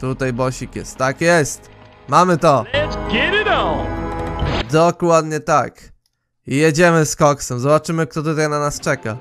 Tutaj bossik jest, tak jest. Mamy to. Dokładnie tak. I jedziemy z koksem, zobaczymy kto tutaj na nas czeka.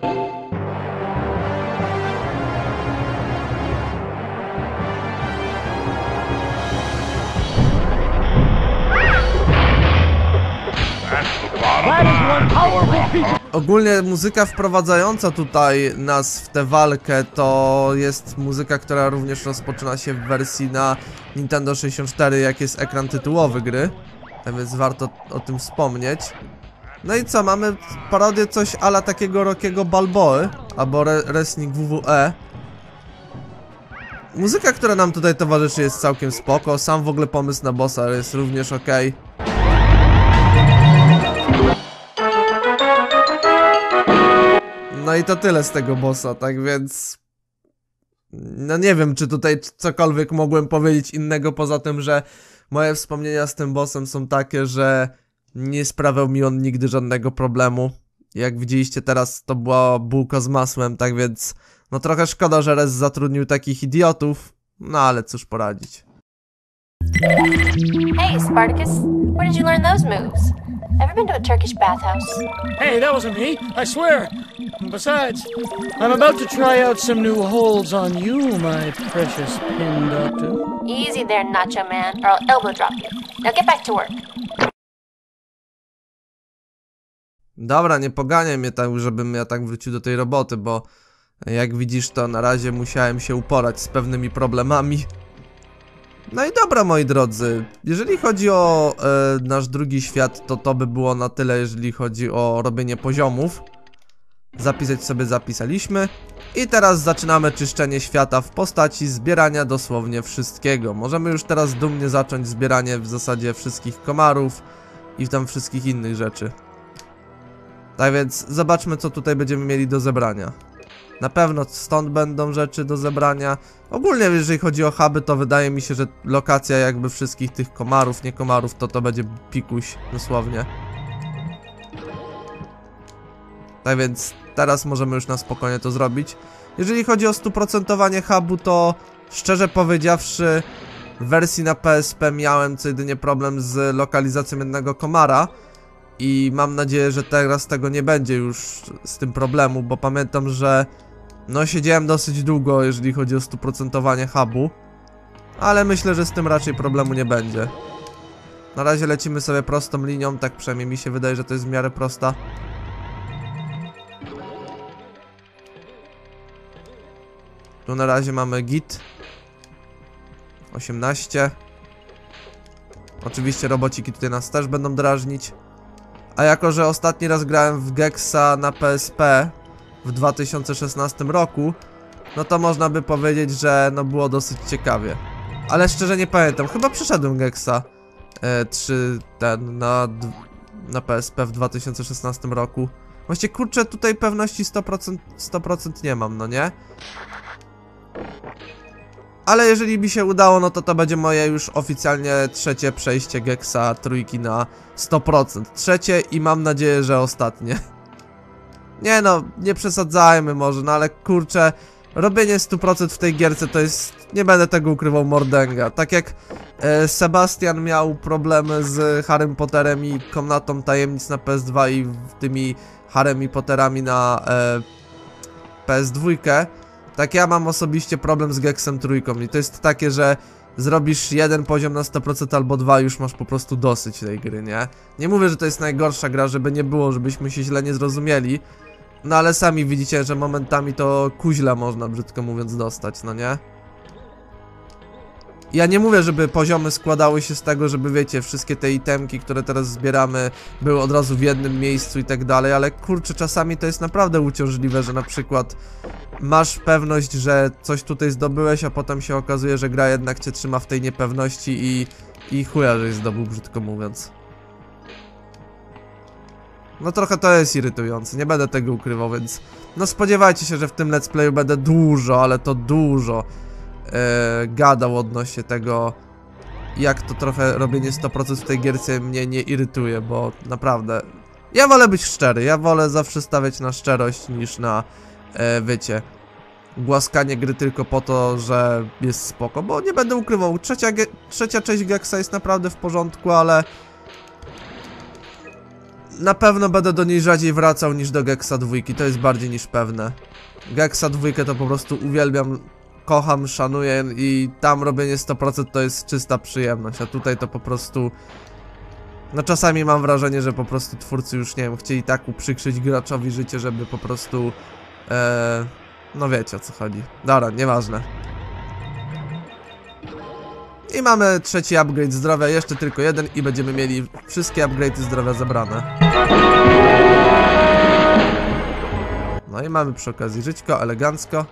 Ogólnie muzyka wprowadzająca tutaj nas w tę walkę to jest muzyka, która również rozpoczyna się w wersji na Nintendo 64, jak jest ekran tytułowy gry. Tak więc warto o tym wspomnieć. No i co, mamy parodię coś ala takiego Rockiego Balboy albo Wrestling WWE. Muzyka, która nam tutaj towarzyszy, jest całkiem spoko. Sam w ogóle pomysł na bossa jest również ok. No i to tyle z tego bossa, tak więc... No nie wiem, czy tutaj cokolwiek mogłem powiedzieć innego, poza tym, że moje wspomnienia z tym bossem są takie, że nie sprawiał mi on nigdy żadnego problemu. Jak widzieliście teraz, to była bułka z masłem, tak więc... No trochę szkoda, że Rez zatrudnił takich idiotów, no ale cóż poradzić. Hey, Spartacus, where did you learn those moves? Ever been to a Turkish bathhouse? Hey, that wasn't me, I swear. Besides, I'm about to try out some new holds on you, my precious pin doctor. Easy there, Nacho Man, or I'll elbow drop you. Now get back to work. Dobra, nie poganiaj mnie tak, żebym ja tak wrócił do tej roboty, bo jak widzisz, to na razie musiałem się uporać z pewnymi problemami. No i dobra, moi drodzy, jeżeli chodzi o nasz drugi świat, to by było na tyle, jeżeli chodzi o robienie poziomów. Zapisać sobie zapisaliśmy. I teraz zaczynamy czyszczenie świata w postaci zbierania dosłownie wszystkiego. Możemy już teraz dumnie zacząć zbieranie w zasadzie wszystkich komarów i tam wszystkich innych rzeczy. Tak więc zobaczmy, co tutaj będziemy mieli do zebrania. Na pewno stąd będą rzeczy do zebrania. Ogólnie jeżeli chodzi o huby, to wydaje mi się, że lokacja jakby wszystkich tych komarów, nie komarów, to będzie pikuś dosłownie. Tak więc teraz możemy już na spokojnie to zrobić. Jeżeli chodzi o 100% hubu, to szczerze powiedziawszy w wersji na PSP miałem co jedynie problem z lokalizacją jednego komara. I mam nadzieję, że teraz tego nie będzie już z tym problemu, bo pamiętam, że no siedziałem dosyć długo, jeżeli chodzi o 100% hubu. Ale myślę, że z tym raczej problemu nie będzie. Na razie lecimy sobie prostą linią, tak przynajmniej mi się wydaje, że to jest w miarę prosta. Tu na razie mamy git 18. Oczywiście robociki tutaj nas też będą drażnić. A jako, że ostatni raz grałem w Gexa na PSP w 2016 roku, no to można by powiedzieć, że no było dosyć ciekawie. Ale szczerze nie pamiętam, chyba przeszedłem Gexa 3 na PSP w 2016 roku. Właściwie kurczę, tutaj pewności 100% nie mam, no nie? Ale jeżeli mi się udało, no to będzie moje już oficjalnie trzecie przejście Gexa trójki na 100%. Trzecie i mam nadzieję, że ostatnie. Nie no, nie przesadzajmy może, no ale kurczę, robienie 100% w tej gierce to jest, nie będę tego ukrywał, mordęga. Tak jak Sebastian miał problemy z Harrym Potterem i Komnatą Tajemnic na PS2 i tymi Harrym i Potterami na PS2, tak ja mam osobiście problem z Gexem trójką i to jest takie, że zrobisz jeden poziom na 100% albo dwa, już masz po prostu dosyć tej gry, nie? Nie mówię, że to jest najgorsza gra, żeby nie było, żebyśmy się źle nie zrozumieli. No ale sami widzicie, że momentami to kuźla można, brzydko mówiąc, dostać, no nie? Ja nie mówię, żeby poziomy składały się z tego, żeby wiecie, wszystkie te itemki, które teraz zbieramy, były od razu w jednym miejscu i tak dalej, ale kurczę, czasami to jest naprawdę uciążliwe, że na przykład masz pewność, że coś tutaj zdobyłeś, a potem się okazuje, że gra jednak cię trzyma w tej niepewności i chuja, żeś zdobył, brzydko mówiąc. No trochę to jest irytujące, nie będę tego ukrywał, więc no spodziewajcie się, że w tym let's playu będę dużo, ale to dużo gadał odnośnie tego, jak to trochę robienie 100% w tej gierce mnie nie irytuje, bo naprawdę ja wolę być szczery, ja wolę zawsze stawiać na szczerość niż na wiecie, głaskanie gry tylko po to, że jest spoko, bo nie będę ukrywał, trzecia część Gexa jest naprawdę w porządku, ale na pewno będę do niej rzadziej wracał niż do Gexa 2, to jest bardziej niż pewne. Gexa 2 to po prostu uwielbiam, kocham, szanuję i tam robienie 100% to jest czysta przyjemność, a tutaj to po prostu... No czasami mam wrażenie, że po prostu twórcy już, nie wiem, chcieli tak uprzykrzyć graczowi życie, żeby po prostu... no wiecie o co chodzi. Dobra, nieważne. I mamy trzeci upgrade zdrowia, jeszcze tylko jeden i będziemy mieli wszystkie upgrade'y zdrowia zebrane. No i mamy przy okazji żyćko, elegancko.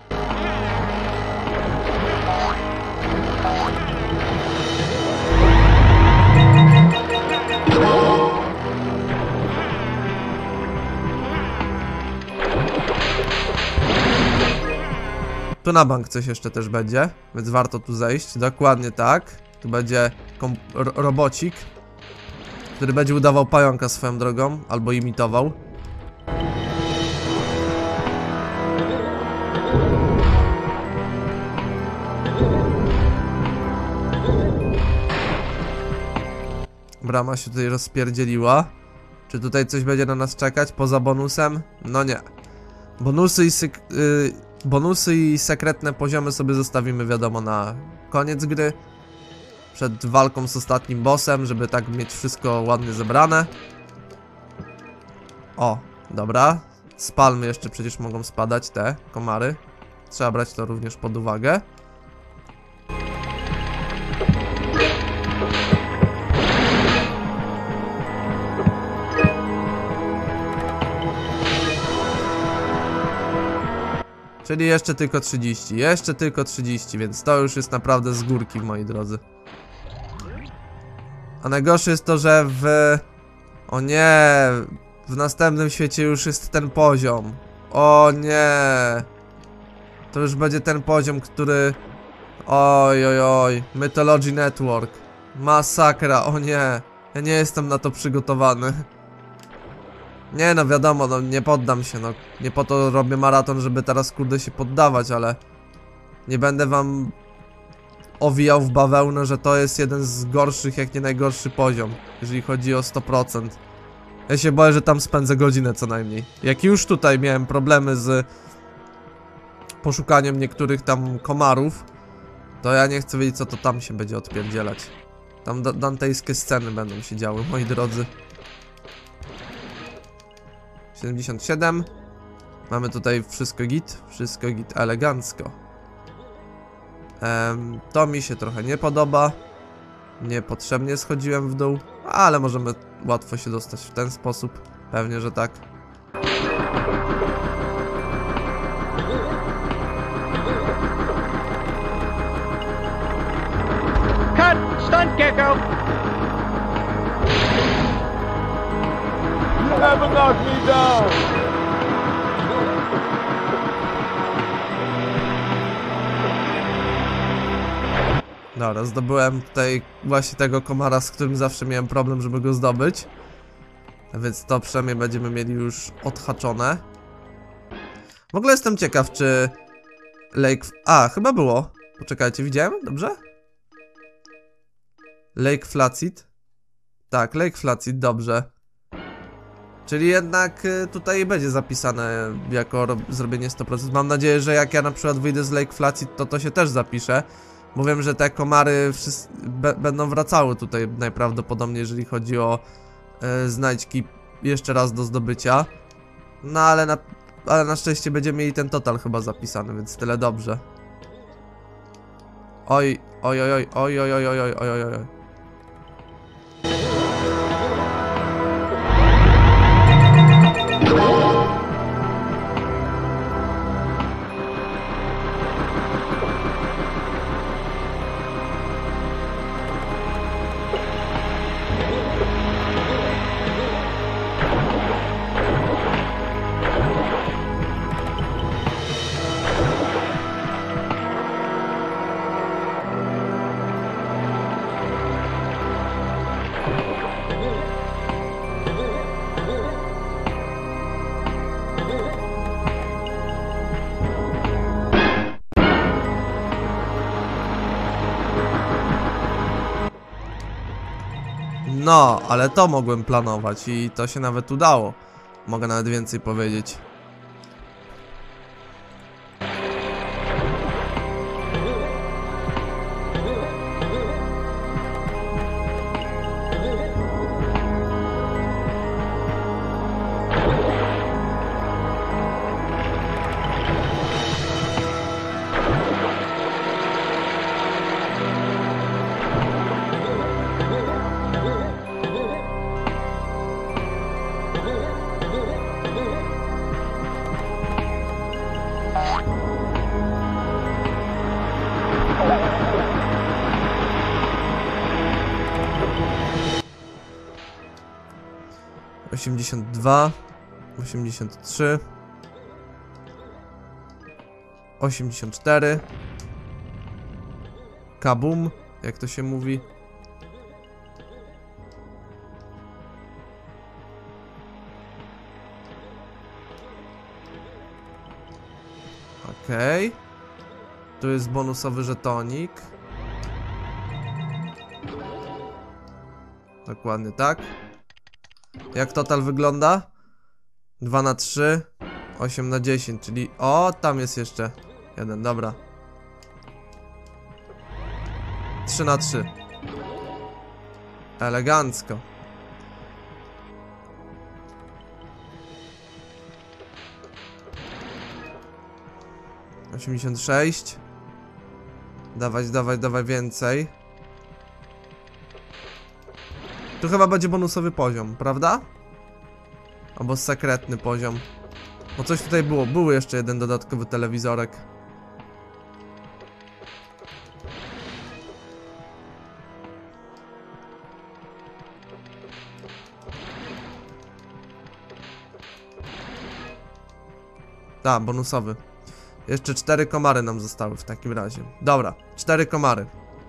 Tu na bank coś jeszcze też będzie, więc warto tu zejść, dokładnie tak. Tu będzie robocik, który będzie udawał pająka swoją drogą, albo imitował. Brama się tutaj rozpierdzieliła. Czy tutaj coś będzie na nas czekać poza bonusem? No nie. Bonusy i sekretne poziomy sobie zostawimy, wiadomo, na koniec gry. Przed walką z ostatnim bossem, żeby tak mieć wszystko ładnie zebrane. O, dobra. Z palmy jeszcze przecież mogą spadać te komary. Trzeba brać to również pod uwagę. Czyli jeszcze tylko 30, więc to już jest naprawdę z górki, moi drodzy. A najgorsze jest to, że o nie! W następnym świecie już jest ten poziom. O nie! To już będzie ten poziom, który... Oj, oj, oj. Mythology Network. Masakra, o nie. Ja nie jestem na to przygotowany. Nie no, wiadomo, no nie poddam się, no. Nie po to robię maraton, żeby teraz kurde się poddawać, ale... Nie będę wam owijał w bawełnę, że to jest jeden z gorszych, jak nie najgorszy poziom, jeżeli chodzi o 100%. Ja się boję, że tam spędzę godzinę co najmniej. Jak już tutaj miałem problemy z poszukaniem niektórych tam komarów, to ja nie chcę wiedzieć, co to tam się będzie odpierdzielać. Tam dantejskie sceny będą się działy, moi drodzy. 77. Mamy tutaj wszystko git elegancko. To mi się trochę nie podoba. Niepotrzebnie schodziłem w dół, ale możemy łatwo się dostać w ten sposób. Pewnie, że tak. Cut! Stunt gecko! You never knock me down! Dobra, zdobyłem tutaj właśnie tego komara, z którym zawsze miałem problem, żeby go zdobyć. Więc to przynajmniej będziemy mieli już odhaczone. W ogóle jestem ciekaw, czy Lake... A, chyba było. Poczekajcie, widziałem? Dobrze? Lake Flacid? Tak, Lake Flacid, dobrze. Czyli jednak tutaj będzie zapisane jako zrobienie 100%. Mam nadzieję, że jak ja na przykład wyjdę z Lake Flacid, to się też zapisze. Bo wiem, że te komary będą wracały tutaj najprawdopodobniej, jeżeli chodzi o znajdźki jeszcze raz do zdobycia. No ale na szczęście będziemy mieli ten total chyba zapisany, więc tyle dobrze. Oj, oj, oj, oj, oj, oj, oj, oj, oj, oj, oj. No, ale to mogłem planować i to się nawet udało. Mogę nawet więcej powiedzieć. Osiemdziesiąt dwa, 83, 84, kabum, jak to się mówi. Okej. Tu jest bonusowy żetonik. Dokładnie tak. Jak total wygląda? 2 na 3, 8 na 10, czyli... O, tam jest jeszcze jeden, dobra. 3 na 3. Elegancko. Osiemdziesiąt 6. Dawaj więcej. Tu chyba będzie bonusowy poziom, prawda? Albo sekretny poziom. Bo coś tutaj było. Był jeszcze jeden dodatkowy telewizorek. Tak, bonusowy. Jeszcze 4 komary nam zostały w takim razie. Dobra, 4 komary.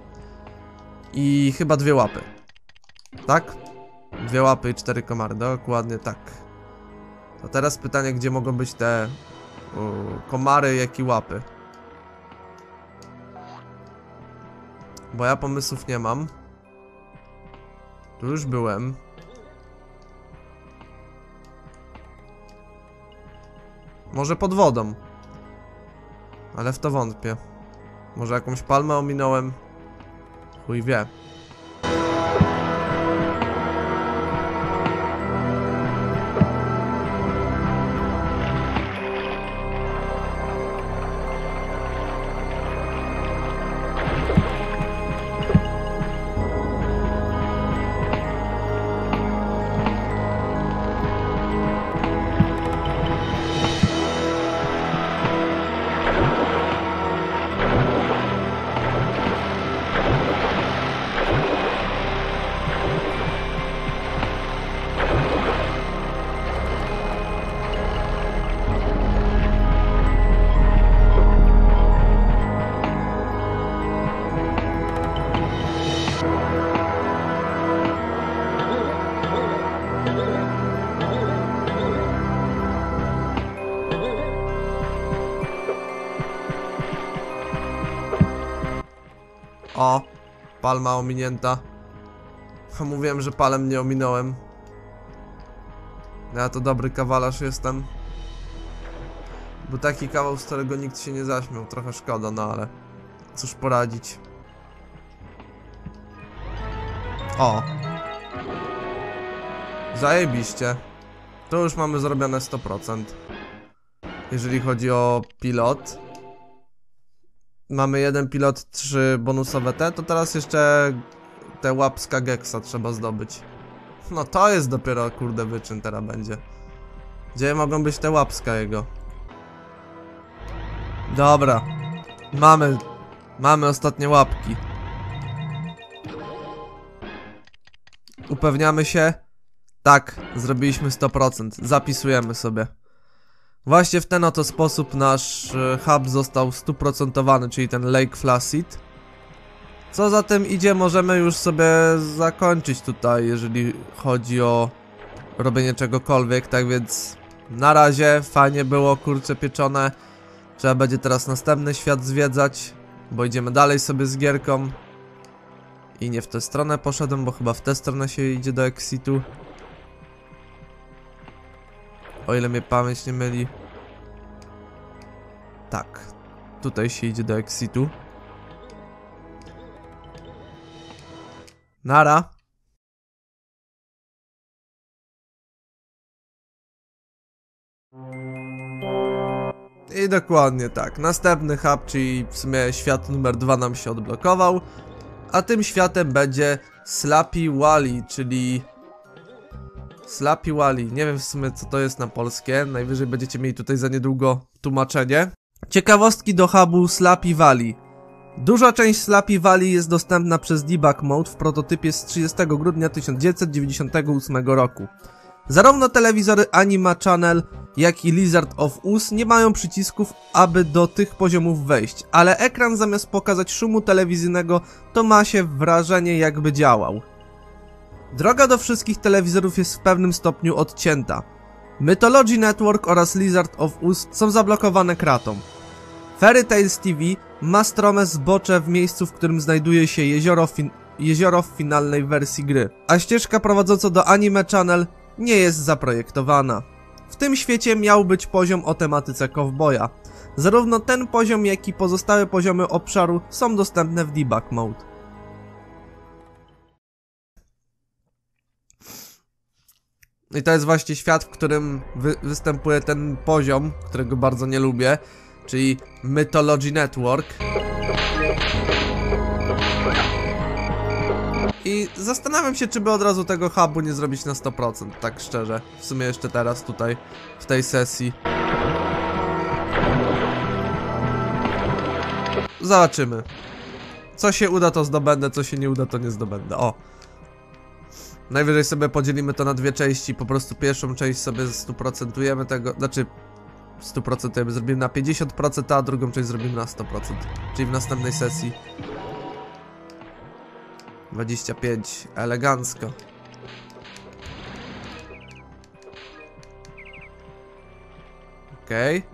I chyba 2 łapy. Tak? 2 łapy i 4 komary, dokładnie tak. To teraz pytanie, gdzie mogą być te komary, jak i łapy. Bo ja pomysłów nie mam. Tu już byłem. Może pod wodą. Ale w to wątpię. Może jakąś palmę ominąłem? Chuj wie. O, palma ominięta. Mówiłem, że palem nie ominąłem. Ja to dobry kawalarz jestem. Był taki kawał, z którego nikt się nie zaśmiał. Trochę szkoda, no ale cóż poradzić. O, zajebiście. To już mamy zrobione 100%. Jeżeli chodzi o pilot. Mamy 1 pilot, 3 bonusowe te, to teraz jeszcze te łapska Geksa trzeba zdobyć. No to jest dopiero, kurde, wyczyn teraz będzie. Gdzie mogą być te łapska jego? Dobra. Mamy ostatnie łapki. Upewniamy się. Tak, zrobiliśmy 100%. Zapisujemy sobie. Właśnie w ten oto sposób nasz hub został 100%, czyli ten Lake Placid. Co za tym idzie, możemy już sobie zakończyć tutaj, jeżeli chodzi o robienie czegokolwiek. Tak więc na razie fajnie było, kurcze pieczone. Trzeba będzie teraz następny świat zwiedzać, bo idziemy dalej sobie z gierką. I nie w tę stronę poszedłem, bo chyba w tę stronę się idzie do exitu. O ile mnie pamięć nie myli. Tak. Tutaj się idzie do exitu. Nara. I dokładnie tak. Następny hub, czyli w sumie świat numer 2 nam się odblokował. A tym światem będzie Slappy Valley, czyli... Slappy Valley. Nie wiem w sumie co to jest na polskie. Najwyżej będziecie mieli tutaj za niedługo tłumaczenie. Ciekawostki do hubu Slappy Valley. Duża część Slappy Valley jest dostępna przez debug mode w prototypie z 30 grudnia 1998 roku. Zarówno telewizory Anima Channel, jak i Lizard of Oz nie mają przycisków, aby do tych poziomów wejść, ale ekran zamiast pokazać szumu telewizyjnego, to ma się wrażenie, jakby działał. Droga do wszystkich telewizorów jest w pewnym stopniu odcięta. Mythology Network oraz Lizard of Oz są zablokowane kratą. Fairy Tales TV ma strome zbocze w miejscu, w którym znajduje się jezioro w finalnej wersji gry, a ścieżka prowadząca do Anime Channel nie jest zaprojektowana. W tym świecie miał być poziom o tematyce cowboya. Zarówno ten poziom, jak i pozostałe poziomy obszaru są dostępne w debug mode. I to jest właśnie świat, w którym występuje ten poziom, którego bardzo nie lubię, czyli Mythology Network. I zastanawiam się, czy by od razu tego hubu nie zrobić na 100%, tak szczerze. W sumie jeszcze teraz tutaj, w tej sesji. Zobaczymy. Co się uda, to zdobędę, co się nie uda, to nie zdobędę. O! Najwyżej sobie podzielimy to na dwie części, po prostu pierwszą część sobie 100%ujemy tego, znaczy 100% zrobimy na 50%, a drugą część zrobimy na 100%, czyli w następnej sesji. 25, elegancko. Okej.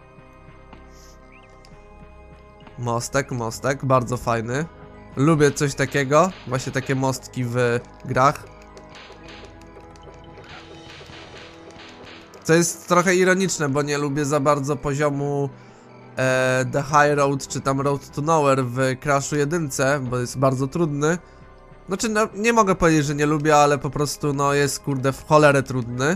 Mostek, bardzo fajny. Lubię coś takiego, właśnie takie mostki w grach. Co jest trochę ironiczne, bo nie lubię za bardzo poziomu The High Road, czy tam Road to Nowhere w Crashu 1, bo jest bardzo trudny. Znaczy, no, nie mogę powiedzieć, że nie lubię, ale po prostu, no, jest, kurde, w cholerę trudny.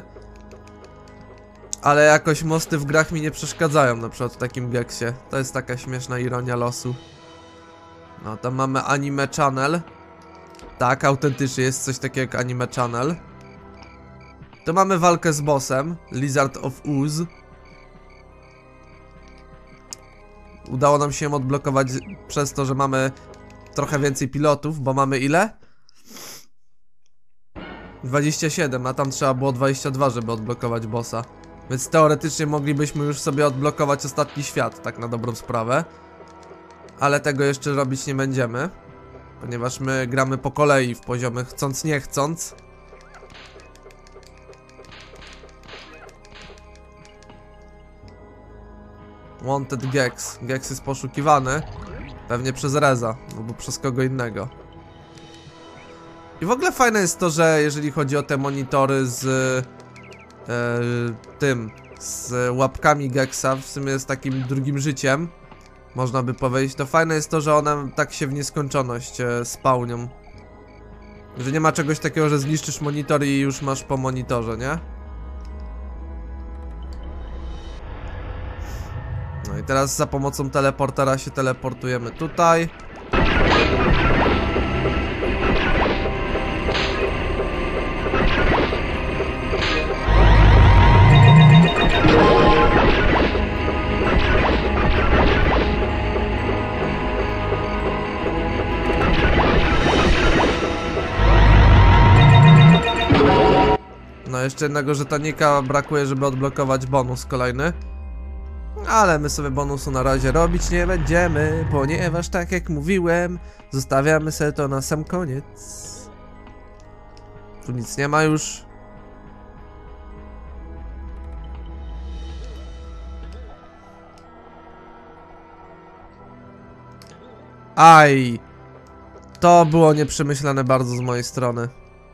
Ale jakoś mosty w grach mi nie przeszkadzają, na przykład w takim Geksie. To jest taka śmieszna ironia losu. No, tam mamy Anime Channel. Tak, autentycznie jest coś takiego jak Anime Channel. Tu mamy walkę z bossem, Lizard of Oz. Udało nam się ją odblokować przez to, że mamy trochę więcej pilotów, bo mamy ile? 27, a tam trzeba było 22, żeby odblokować bossa. Więc teoretycznie moglibyśmy już sobie odblokować ostatni świat, tak na dobrą sprawę. Ale tego jeszcze robić nie będziemy, ponieważ my gramy po kolei w poziomy chcąc nie chcąc. Wanted Gex. Gex jest poszukiwany. Pewnie przez Reza, albo przez kogo innego. I w ogóle fajne jest to, że jeżeli chodzi o te monitory z z łapkami Gexa, w sumie z takim drugim życiem, można by powiedzieć, to fajne jest to, że one tak się w nieskończoność spawnią. Że nie ma czegoś takiego, że zniszczysz monitor i już masz po monitorze, nie? No i teraz za pomocą teleportera się teleportujemy tutaj. No jeszcze jednego żetonika brakuje, żeby odblokować bonus kolejny. Ale my sobie bonusu na razie robić nie będziemy, ponieważ tak jak mówiłem, zostawiamy sobie to na sam koniec. Tu nic nie ma już. Aj! To było nieprzemyślane bardzo z mojej strony.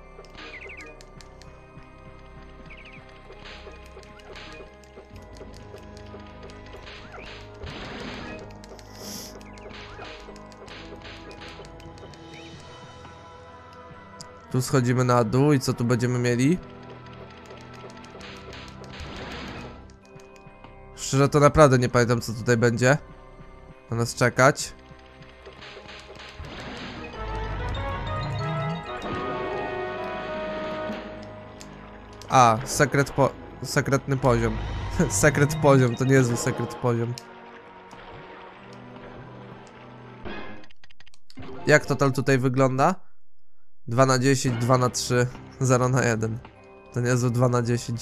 Tu schodzimy na dół i co tu będziemy mieli? Szczerze to naprawdę nie pamiętam, co tutaj będzie na nas czekać. A, sekretny poziom. Sekret poziom, to niezły sekret poziom. Jak total tutaj wygląda? 2 na 10, 2 na 3, 0 na 1. To niezły 2 na 10.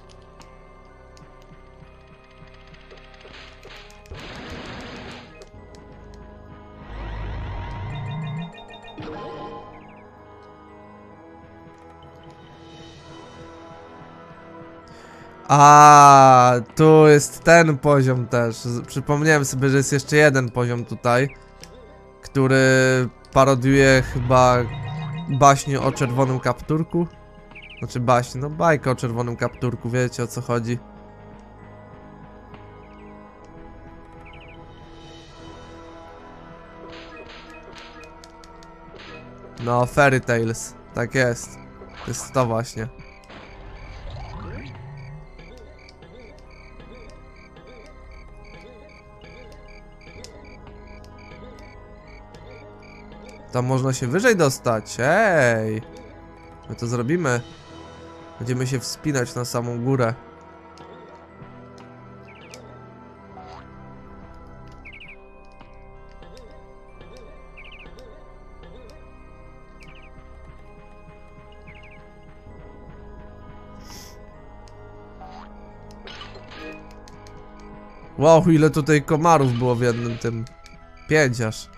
A, tu jest ten poziom też. Przypomniałem sobie, że jest jeszcze jeden poziom tutaj, który parodiuje chyba baśnie o czerwonym kapturku. Znaczy baśnie, no bajkę o czerwonym kapturku, wiecie o co chodzi. No, Fairy Tales, tak jest. To jest to właśnie. Tam można się wyżej dostać, ej! My to zrobimy. Będziemy się wspinać na samą górę. Wow, ile tutaj komarów było w jednym tym. 5 aż.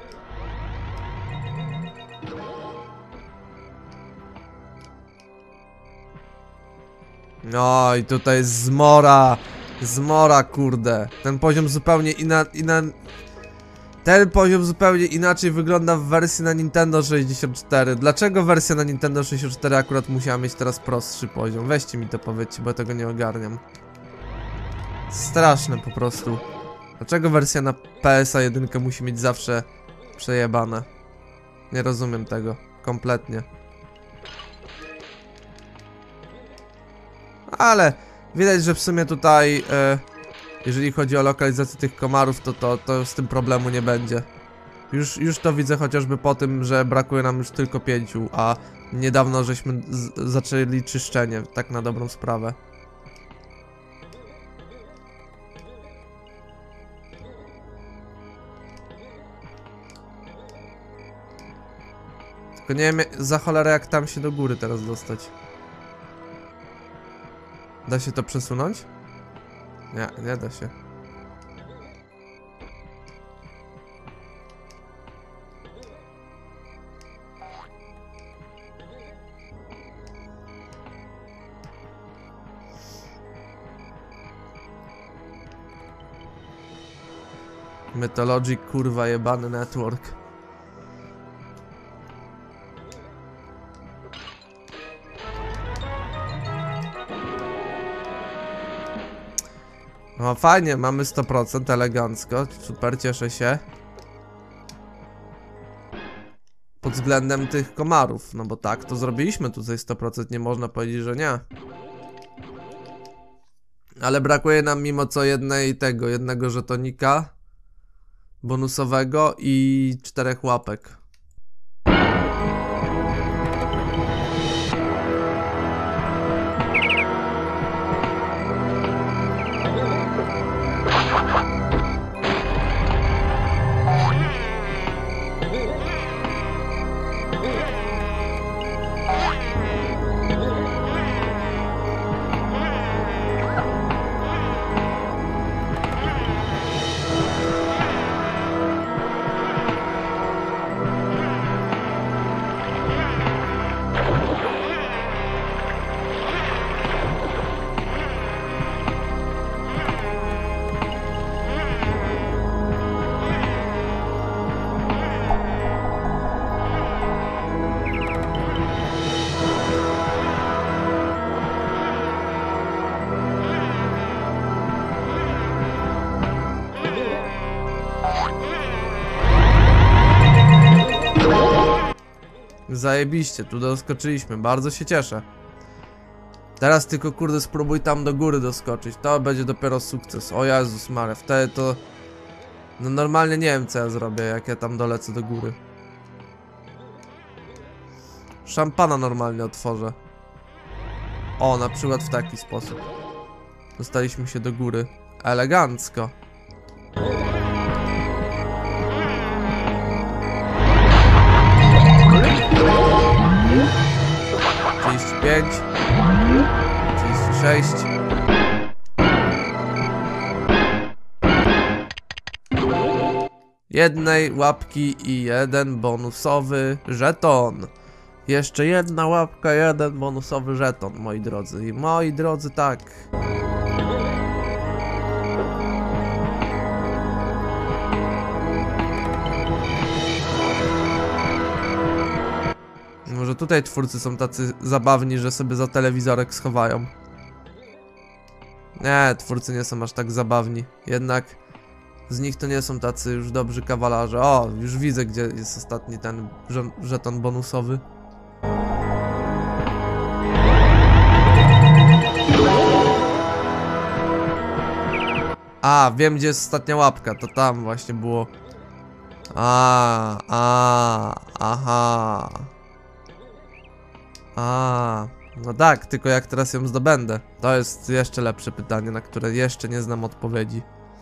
No i tutaj jest zmora. Zmora, kurde. Ten poziom zupełnie ten poziom zupełnie inaczej wygląda w wersji na Nintendo 64. Dlaczego wersja na Nintendo 64 akurat musiała mieć teraz prostszy poziom? Weźcie mi to powiedzcie, bo ja tego nie ogarniam. Straszne po prostu. Dlaczego wersja na PSA 1 musi mieć zawsze przejebane? Nie rozumiem tego. Kompletnie. Ale widać, że w sumie tutaj jeżeli chodzi o lokalizację tych komarów, to z tym problemu nie będzie. Już to widzę chociażby po tym, że brakuje nam już tylko 5, a niedawno żeśmy zaczęli czyszczenie, tak na dobrą sprawę. Tylko nie wiem za cholerę jak tam się do góry teraz dostać. Da się to przesunąć? Nie, nie da się. Mythologic, kurwa, jebany network. No fajnie, mamy 100%, elegancko, super, cieszę się. Pod względem tych komarów, no bo tak, to zrobiliśmy tutaj 100%, nie można powiedzieć, że nie. Ale brakuje nam mimo co jednego żetonika bonusowego i 4 łapek. Zajebiście, tu doskoczyliśmy, bardzo się cieszę. Teraz tylko kurde spróbuj tam do góry doskoczyć, to będzie dopiero sukces. O Jezus Maria, wtedy to... No normalnie nie wiem co ja zrobię, jak ja tam dolecę do góry. Szampana normalnie otworzę. O, na przykład w taki sposób. Dostaliśmy się do góry. Elegancko. $35, $36. Jednej łapki i jeden bonusowy żeton. Jeszcze jedna łapka, jeden bonusowy żeton, moi drodzy. I moi drodzy, tak. Może tutaj twórcy są tacy zabawni, że sobie za telewizorek schowają. Nie, twórcy nie są aż tak zabawni. Jednak z nich to nie są tacy już dobrzy kawalarze. O, już widzę, gdzie jest ostatni ten żeton bonusowy. A, wiem, gdzie jest ostatnia łapka. To tam właśnie było. Aha. No tak, tylko jak teraz ją zdobędę? To jest jeszcze lepsze pytanie, na które jeszcze nie znam odpowiedzi.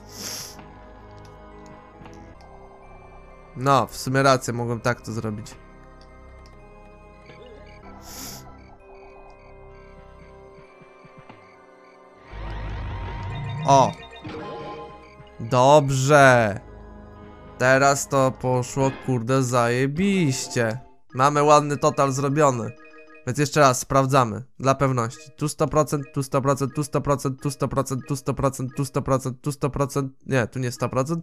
No, w sumie rację, mogłem tak to zrobić. O! Dobrze! Teraz to poszło, kurde, zajebiście. Mamy ładny total zrobiony. Więc jeszcze raz sprawdzamy, dla pewności. Tu 100%, tu 100%, tu 100%, tu 100%, tu 100%, tu 100%, tu 100%. Nie, tu nie 100%.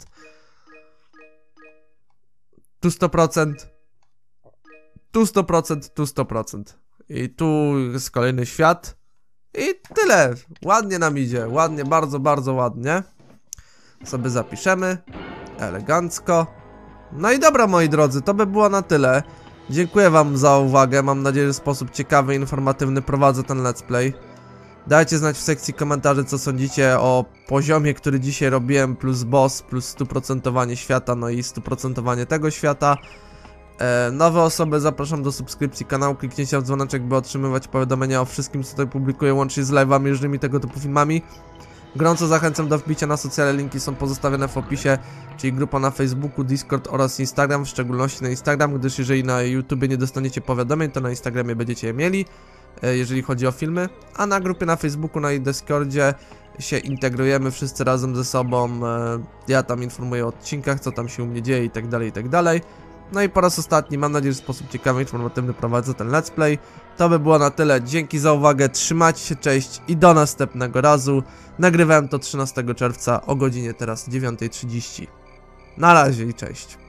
Tu 100%. Tu 100%, tu 100%. I tu jest kolejny świat. I tyle. Ładnie nam idzie. Ładnie, bardzo, bardzo ładnie. Sobie zapiszemy. Elegancko. No i dobra, moi drodzy, to by było na tyle. Dziękuję wam za uwagę. Mam nadzieję, że w sposób ciekawy i informatywny prowadzę ten let's play. Dajcie znać w sekcji komentarzy, co sądzicie o poziomie, który dzisiaj robiłem, plus boss, plus 100% świata, no i 100% tego świata. Nowe osoby zapraszam do subskrypcji kanału, kliknięcia w dzwoneczek, by otrzymywać powiadomienia o wszystkim, co tutaj publikuję, łącznie z live'ami, różnymi tego typu filmami. Gorąco zachęcam do wbicia na socjale, linki są pozostawione w opisie, czyli grupa na Facebooku, Discord oraz Instagram, w szczególności na Instagram, gdyż jeżeli na YouTubie nie dostaniecie powiadomień, to na Instagramie będziecie je mieli, jeżeli chodzi o filmy, a na grupie na Facebooku, na Discordzie się integrujemy wszyscy razem ze sobą, ja tam informuję o odcinkach, co tam się u mnie dzieje i tak dalej, i tak dalej. No i po raz ostatni, mam nadzieję, że w sposób ciekawy, informatywny prowadzę ten let's play. To by było na tyle, dzięki za uwagę, trzymajcie się, cześć i do następnego razu. Nagrywałem to 13 czerwca o godzinie teraz 9:30. Na razie i cześć.